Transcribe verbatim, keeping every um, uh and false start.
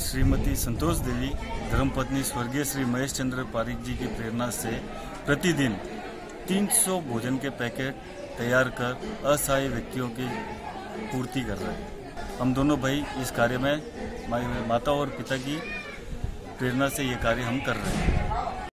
श्रीमती संतोष देवी धर्मपत्नी स्वर्गीय श्री महेश चंद्र पारिक जी की प्रेरणा से प्रतिदिन तीन सौ भोजन के पैकेट तैयार कर असहाय व्यक्तियों की पूर्ति कर रहे हैं। हम दोनों भाई इस कार्य में माता और पिता की प्रेरणा से ये कार्य हम कर रहे हैं।